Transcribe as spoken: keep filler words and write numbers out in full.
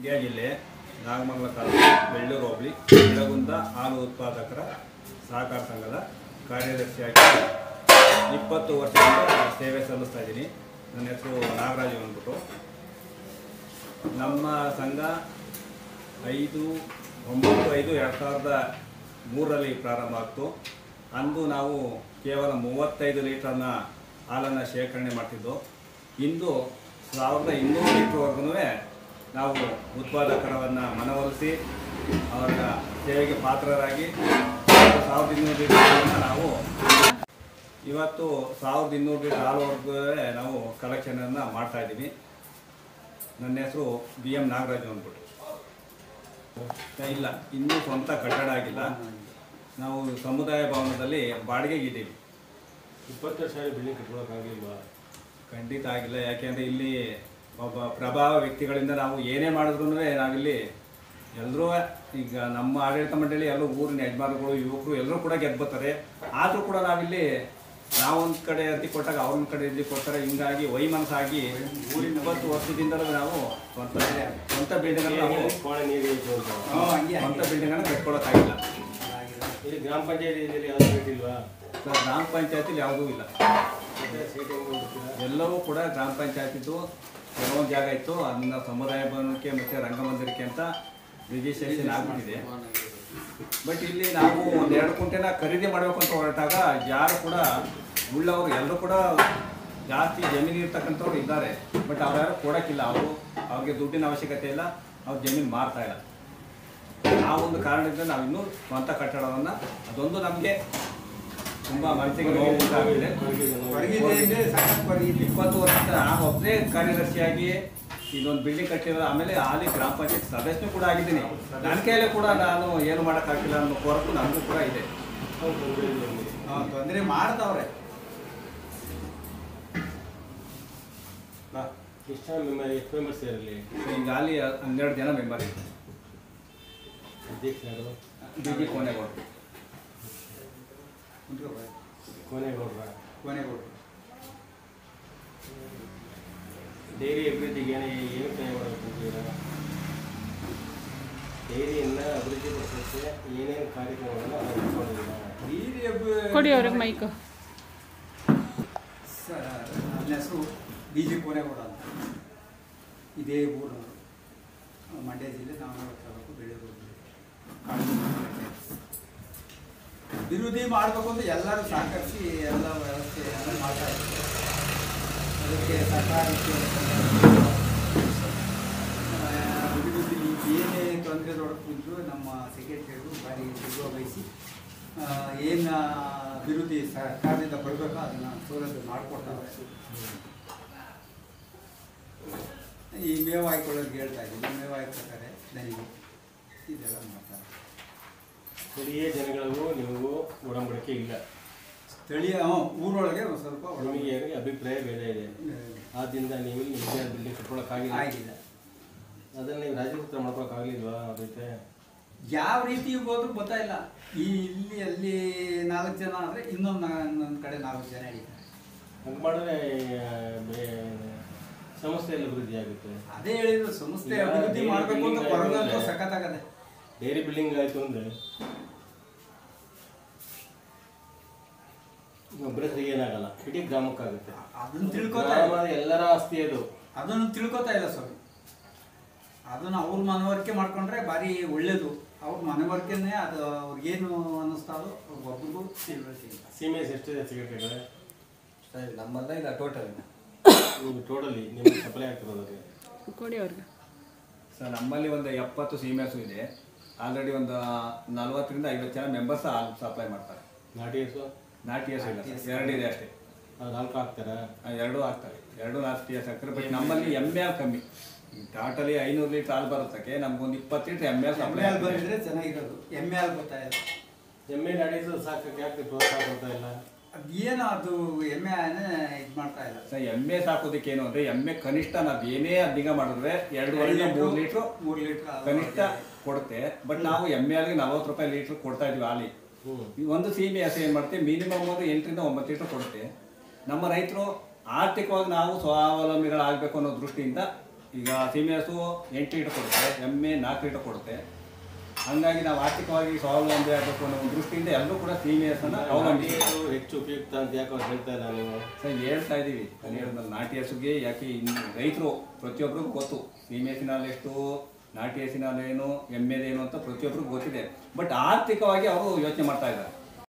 ಮಂಡ್ಯ ಜಿಲ್ಲೆ ನಾಗಮಂಗಲ ತಾಲೂಕು ಬೆಳ್ಳೂರು ಹೋಬಳಿ ಬೆಳಗುಂದ ಹಾಲು ಉತ್ಪಾದಕರ ಸಹಕಾರ ಸಂಘದ ಕಾರ್ಯದರ್ಶಿಯಾಗಿ ಇಪ್ಪತ್ತು ವರ್ಷದಿಂದ ಸೇವೆ ಸಲ್ಲಿಸ್ತಾ ಇದ್ದೀನಿ. ನನ್ನ ಹೆಸರು ನಾಗರಾಜು ಅಂದ್ಬಿಟ್ಟು. ನಮ್ಮ ಸಂಘ ಐದು ಒಂಬತ್ತು ಐದು ಎರಡು ಸಾವಿರದ ಮೂರರಲ್ಲಿ ಪ್ರಾರಂಭ ಆಗ್ತು. ಅಂದು ನಾವು ಕೇವಲ ಮೂವತ್ತೈದು ಲೀಟರ್ನ ಹಾಲನ್ನು ಶೇಖರಣೆ ಮಾಡ್ತಿದ್ದು, ಇಂದು ಸಾವಿರದ ಇನ್ನೂರು ಲೀಟ್ರ್ವರೆಗೂ ನಾವು ಉತ್ಪಾದಕರವನ್ನು ಮನವೊಲಿಸಿ ಅವರ ಸೇವೆಗೆ ಪಾತ್ರರಾಗಿ ಸಾವಿರದ ಇನ್ನೂರು ಲೀಟರ್ಗಳನ್ನು ನಾವು ಇವತ್ತು ಸಾವಿರದ ಇನ್ನೂರು ಲೀಟರ್ ಹಾಲುವರೆಗೂ ನಾವು ಕಲೆಕ್ಷನನ್ನು ಮಾಡ್ತಾಯಿದ್ದೀವಿ. ನನ್ನ ಹೆಸರು ಬಿ ಎಂ ನಾಗರಾಜು ಅಂದ್ಬಿಟ್ಟು. ಇಲ್ಲ, ಇನ್ನೂ ಸ್ವಂತ ಕಟ್ಟಡ ಆಗಿಲ್ಲ. ನಾವು ಸಮುದಾಯ ಭವನದಲ್ಲಿ ಬಾಡಿಗೆಗಿದ್ದೀವಿ. ಇಪ್ಪತ್ತು ಸಾವಿರ ಬಿಲ್ಡಿಂಗ್ ಕಟ್ಕೊಳ್ಳೋಕ್ಕಾಗಲಿಲ್ವಾ? ಖಂಡಿತ ಆಗಿಲ್ಲ. ಯಾಕೆಂದರೆ ಇಲ್ಲಿ ಒಬ್ಬ ಪ್ರಭಾವ ವ್ಯಕ್ತಿಗಳಿಂದ ನಾವು ಏನೇ ಮಾಡಿದ್ರೂ ನಾವಿಲ್ಲಿ ಎಲ್ಲರೂ, ಈಗ ನಮ್ಮ ಆಡಳಿತ ಮಂಡಳಿ ಎಲ್ಲರೂ ಊರಿನ ಯಜಮಾನರುಗಳು ಯುವಕರು ಎಲ್ಲರೂ ಕೂಡ ಗೆದ್ಬರ್ತಾರೆ. ಆದರೂ ಕೂಡ ನಾವಿಲ್ಲಿ ನಾವೊಂದು ಕಡೆ ಅರ್ಜಿ ಕೊಟ್ಟಾಗ ಅವ್ರೊಂದು ಕಡೆ ಅರ್ಜಿ ಕೊಡ್ತಾರೆ. ಹಿಂಗಾಗಿ ವೈಮನಸ್ಸಾಗಿ ಊರಿನ ಇಪ್ಪತ್ತು ವರ್ಷದಿಂದಲೂ ನಾವು ಸ್ವಂತ ಸ್ವಂತ ಬಿಲ್ಡಿಂಗನ್ನು ನಾವು ಸ್ವಂತ ಬಿಲ್ಡಿಂಗನ್ನು ಕಟ್ಕೊಳ್ಳೋಕ್ಕಾಗಿಲ್ಲ. ಇಲ್ಲಿ ಗ್ರಾಮ ಪಂಚಾಯತಿಯಲ್ಲಿ ಯಾವುದು ರೇಟ್ ಇಲ್ವಾ? ಸರ್, ಗ್ರಾಮ ಪಂಚಾಯತಿಲಿ ಯಾವುದೂ ಇಲ್ಲ. ಎಲ್ಲವೂ ಕೂಡ ಗ್ರಾಮ ಪಂಚಾಯತಿದ್ದು ಕೆಲವೊಂದು ಜಾಗ ಇತ್ತು, ಅದನ್ನ ಸಮುದಾಯ ಭವನಕ್ಕೆ ಮತ್ತು ರಂಗಮಂದಿರಕ್ಕೆ ಅಂತ ರಿಜಿಸ್ಟ್ರೇಷನ್ ಆಗಿಬಿಟ್ಟಿದೆ. ಬಟ್ ಇಲ್ಲಿ ನಾವು ಒಂದು ಎರಡು ಕುಂಟೆನ ಖರೀದಿ ಮಾಡಬೇಕು ಅಂತ ಹೊರಟಾಗ ಯಾರು ಕೂಡ ಉಳ್ಳವರು ಎಲ್ಲರೂ ಕೂಡ ಜಾಸ್ತಿ ಜಮೀನು ಇರ್ತಕ್ಕಂಥವ್ರು ಇದ್ದಾರೆ. ಬಟ್ ಅವ್ರು ಯಾರು ಕೊಡೋಕ್ಕಿಲ್ಲ. ಅವರು ಅವ್ರಿಗೆ ದುಡ್ಡಿನ ಅವಶ್ಯಕತೆ ಇಲ್ಲ, ಅವ್ರು ಜಮೀನು ಮಾರ್ತಾ ಇಲ್ಲ. ಆ ಒಂದು ಕಾರಣದಿಂದ ನಾವು ಇನ್ನೂ ಸ್ವಂತ ಕಟ್ಟಡವನ್ನು, ಅದೊಂದು ನಮಗೆ ತುಂಬ ಮನಸ್ಸಿಗೆ ನೋವು ಉಂಟಾಗಿದೆ. ಇಪ್ಪತ್ತು ವರ್ಷ ನಾನು ಒಬ್ಬನೇ ಕಾರ್ಯದರ್ಶಿಯಾಗಿ ಇದೊಂದು ಬಿಲ್ಡಿಂಗ್ ಕಟ್ಟಿರೋ, ಆಮೇಲೆ ಅಲ್ಲಿ ಗ್ರಾಮ ಪಂಚಾಯತ್ ಸದಸ್ಯನೂ ಕೂಡ ಆಗಿದ್ದೀನಿ. ನನ್ನ ಕೈಯಲ್ಲೂ ಕೂಡ ನಾನು ಏನು ಮಾಡೋಕ್ಕಾಗಿಲ್ಲ ಅನ್ನೋ ಕೊರತು ನನಗೂ ಕೂಡ ಇದೆ. ತೊಂದರೆ ಮಾಡ್ತಾವ್ರೆ. ಎಷ್ಟು ಮೆಂಬರ್ ಎಷ್ಟು ಮೆಂಬರ್ಸ್ ಇರಲಿ? ಈಗ ಅಲ್ಲಿ ಹನ್ನೆರಡು ಜನ ಮೆಂಬರ್ ಇದ್ದಾರೆ. ಅಧ್ಯಕ್ಷರು ಬಿ ಜಿ ಕೋನೆಗೌಡರು ಕೋನೆಗೌಡ್ರ ಕೋನೆಗೌಡರು ಡೈರಿ ಅಭಿವೃದ್ಧಿಗೆ ಏನು ಏನು ಸಹಾಯ ಮಾಡಬೇಕಂತೀರ? ಡೈರಿಯನ್ನು ಅಭಿವೃದ್ಧಿಪಡಿಸೋಕ್ಕೆ ಏನೇನು ಕಾರ್ಯಕ್ರಮಗಳನ್ನು ಹಮ್ಮಿಕೊಂಡಿದ್ದೀರಾ? ಕೊಡಿ ಅವ್ರಿಗೆ ಮೈಕ್. ಸರ್, ನನ್ನ ಹೆಸರು ಬಿ ಜಿ ಕೋನೆಗೌಡ ಅಂತ. ಇದೇ ಊರು, ಮಂಡ್ಯ ಜಿಲ್ಲೆ ನಾಗಮಂಗಲ ತಾಲೂಕು ಬೆಳ್ಳೂರು ಅಭಿವೃದ್ಧಿ ಮಾಡಬೇಕು ಅಂತ ಎಲ್ಲರೂ ಸಹಕರಿಸಿ ಎಲ್ಲ ವ್ಯವಸ್ಥೆ ಎಲ್ಲ ಮಾಡ್ತಾ ಇದ್ದಾರೆ. ಅದಕ್ಕೆ ಸರ್ಕಾರಕ್ಕೆ ಅಭಿವೃದ್ಧಿ ಏನೇ ತೊಂದರೆ ದೊಡ್ಡದಿದ್ರು ನಮ್ಮ ಸೆಕ್ರೆಟರಿಗಳು ಬಾರಿ ಭಾಗವಹಿಸಿ ಏನು ಅಭಿವೃದ್ಧಿ ಸರ್ಕಾರದಿಂದ ಬರಬೇಕೋ ಅದನ್ನು ಸೌಲಭ್ಯ ಮಾಡಿಕೊಡ್ತಾರೆ. ಈ ಮೇವು ಹಾಕೊಳ್ಳೋದು ಹೇಳ್ತಾ ಇದ್ದೀನಿ, ಮೇವು ಹಾಕ್ಬೇಕಾದ್ರೆ ನನಗೆ ಇದೆಲ್ಲ ಮಾಡ್ತಾರೆ. ಸ್ಥಳೀಯ ಜನಗಳಿಗೂ ನಿಮಗೂ ಒಡಂಬಡಿಕೆ ಇಲ್ಲ. ಸ್ಥಳೀಯ ಊರೊಳಗೆ ಒಂದು ಸ್ವಲ್ಪ ನಿಮಗೆ ಅಭಿಪ್ರಾಯ ಬೇರೆ ಇದೆ. ಆದ್ದರಿಂದ ನೀವು ನಿಮಗೆ ಬಿಲ್ಡಿಂಗ್ ಕಟ್ಕೊಳ್ಳೋಕ್ಕಾಗಿಲ್ಲ ಆಗಿಲ್ಲ. ಅದನ್ನು ನೀವು ರಾಜ್ಯಪುತ್ರ ಮಾಡ್ಕೊಳಕ್ಕಾಗಲಿಲ್ವಾ? ಅದಕ್ಕೆ ಯಾವ ರೀತಿ ಹೋದ್ರೂ ಗೊತ್ತಾಯಿಲ್ಲ. ಈ ಇಲ್ಲಿ ಅಲ್ಲಿ ನಾಲ್ಕು ಜನ ಆದರೆ ಇನ್ನೊಂದು ಇನ್ನೊಂದು ಕಡೆ ನಾಲ್ಕು ಜನ ಹಿಡಿತಾರೆ. ಹಂಗೆ ಮಾಡಿದ್ರೆ ಸಂಸ್ಥೆ ಎಲ್ಲ ಅಭಿವೃದ್ಧಿ ಆಗುತ್ತೆ. ಅದೇ ಹೇಳಿದ್ರು, ಸಂಸ್ಥೆ ಅಭಿವೃದ್ಧಿ ಮಾಡಬೇಕು ಅಂತ ಹೊರಗಂತೂ ಸಖತ್ತಾಗದೆ. ಡೈರಿ ಬಿಲ್ಡಿಂಗ್ ಆಯಿತು ಅಂದರೆ ಒಬ್ಬರಿಗೆ ಏನಾಗಲ್ಲ, ಇಡೀ ಗ್ರಾಮಕ್ಕಾಗುತ್ತೆ. ಅದನ್ನು ತಿಳ್ಕೊತಾ ಎಲ್ಲರ ಆಸ್ತಿ ಅದು. ಅದನ್ನು ತಿಳ್ಕೊತಾ ಇಲ್ಲ ಸ್ವಾಮಿ. ಅದನ್ನು ಅವ್ರ ಮನವರಿಕೆ ಮಾಡ್ಕೊಂಡ್ರೆ ಭಾರಿ ಒಳ್ಳೇದು. ಅವ್ರ ಮನವರಿಕೆನೇ ಅದು ಅವ್ರಿಗೇನು ಅನ್ನಿಸ್ತಾರೋ ಒಬ್ಬರಿಗೂ ತಿಳುವಳಿಕೆ ಇಲ್ಲ. ಸೀಮೆ ಎಷ್ಟು ಸಿಗಬೇಕಾದ್ರೆ ಸರಿ, ನಮ್ಮಲ್ಲ ಇಲ್ಲ ಟೋಟಲ್ ನೀವು ಟೋಟಲಿ ನಿಮಗೆ ಸಪ್ಲೈ ಆಗ್ತಿರೋದು ಕೊಡಿ ಅವ್ರಿಗೆ. ಸರ್, ನಮ್ಮಲ್ಲಿ ಒಂದು ಎಪ್ಪತ್ತು ಸೀಮೆಸು ಇದೆ. ಆಲ್ರೆಡಿ ಒಂದು ನಲ್ವತ್ತರಿಂದ ಐವತ್ತು ಜನ ಮೆಂಬರ್ಸ್ ಹಾಲು ಸಪ್ಲೈ ಮಾಡ್ತಾರೆ. ನಾಟಿ ಹಸು ನಾಟಿ ಹಸು ಇಲ್ಲ, ಎರಡಿದೆ ಅಷ್ಟೇ. ನಾಲ್ಕು ಹಾಕ್ತಾರಾ? ಎರಡೂ ಹಾಕ್ತಾರೆ, ಎರಡು ನಾಲ್ಕು ಟಿ ಎಸ್ ಹಾಕ್ತಾರೆ. ಬಟ್ ನಮ್ಮಲ್ಲಿ ಎಮ್ಮೆ ಹಾಲು ಕಮ್ಮಿ. ಟಾಟಲಿ ಐನೂರು ಲೀಟ್ರ್ ಹಾಲು ಬರೋದಕ್ಕೆ ನಮ್ಗೊಂದು ಇಪ್ಪತ್ತು ಲೀಟ್ರ್ ಎಮ್ಮೆ ಹಾಲು ಸಪ್ಲೈ ಹಾಲು ಬಂದಿದ್ರೆ ಚೆನ್ನಾಗಿರೋದು. ಎಮ್ಮೆ ಹಾಲು ಬರ್ತಾ ಇಲ್ಲ. ಎಮ್ಮೆ ನಾಟಿ ಹಸು ಸಾಕಕ್ಕೆ ಯಾಕೆ ಪ್ರೋತ್ಸಾಹ ಕೊಡ್ತಾ ಇಲ್ಲ? ಅದೇನೋ ಅದು ಎಮ್ಮೆ ಇದು ಮಾಡ್ತಾ ಇಲ್ಲ ಸರ್. ಎಮ್ಮೆ ಸಾಕೋದಕ್ಕೆ ಏನು ಅಂದರೆ, ಎಮ್ಮೆ ಕನಿಷ್ಠ ನಾವು ಏನೇ ಅಧಿಕ ಮಾಡಿದ್ರೆ ಎರಡೂವರೆಯಿಂದ ಮೂರು ಲೀಟ್ರು ಮೂರು ಲೀಟ್ರ್ ಕನಿಷ್ಠ ಕೊಡುತ್ತೆ. ಬಟ್ ನಾವು ಎಮ್ಮೆ ಹಾಲಿಗೆ ನಲ್ವತ್ತು ರೂಪಾಯಿ ಲೀಟ್ರ್ ಕೊಡ್ತಾ ಇದ್ವಿ ಹಾಲಿ. ಒಂದು ಸೀಮೆ ಹಸು ಏನು ಮಾಡ್ತೀವಿ, ಮಿನಿಮಮ್ ಒಂದು ಎಂಟರಿಂದ ಒಂಬತ್ತು ಲೀಟ್ರ್ ಕೊಡುತ್ತೆ. ನಮ್ಮ ರೈತರು ಆರ್ಥಿಕವಾಗಿ ನಾವು ಸ್ವಾವಲಂಬಿಗಳಾಗಬೇಕು ಅನ್ನೋ ದೃಷ್ಟಿಯಿಂದ ಈಗ ಸೀಮೆ ಹಸು ಎಂಟು ಲೀಟರ್ ಕೊಡುತ್ತೆ, ಎಮ್ಮೆ ನಾಲ್ಕು ಲೀಟರ್ ಕೊಡುತ್ತೆ. ಹಂಗಾಗಿ ನಾವು ಆರ್ಥಿಕವಾಗಿ ಸ್ವಾವಲಂಬಿ ಆಗಬೇಕು ಅನ್ನೋ ಒಂದು ದೃಷ್ಟಿಯಿಂದ ಎಲ್ಲರೂ ಕೂಡ ಸೀಮೆ ಹಸನ್ನ ಅವಲಂಬಿ ಹೆಚ್ಚು ಉಪಯುಕ್ತ ಅಂತ ಯಾಕೆ ಅವ್ರು ಹೇಳ್ತಾ ಇಲ್ಲ ನೀವು? ಸರ್ ಹೇಳ್ತಾ ಇದ್ದೀವಿ. ನಾನು ಹೇಳಿದ್ನಲ್ಲ, ನಾಟಿ ಹಸುಗೆ ಯಾಕೆ ಇನ್ನು ರೈತರು ಪ್ರತಿಯೊಬ್ಬರಿಗೂ ಗೊತ್ತು ಸೀಮೆ ಹಸಿನ ಹಾಲು ಎಷ್ಟು, ನಾಟಿ ಹಸಿನ ಹಾಲು ಏನು, ಎಮ್ಮೆದೇನು ಅಂತ ಪ್ರತಿಯೊಬ್ಬರಿಗೂ ಗೊತ್ತಿದೆ. ಬಟ್ ಆರ್ಥಿಕವಾಗಿ ಅವರು ಯೋಚನೆ ಮಾಡ್ತಾ ಇದ್ದಾರೆ.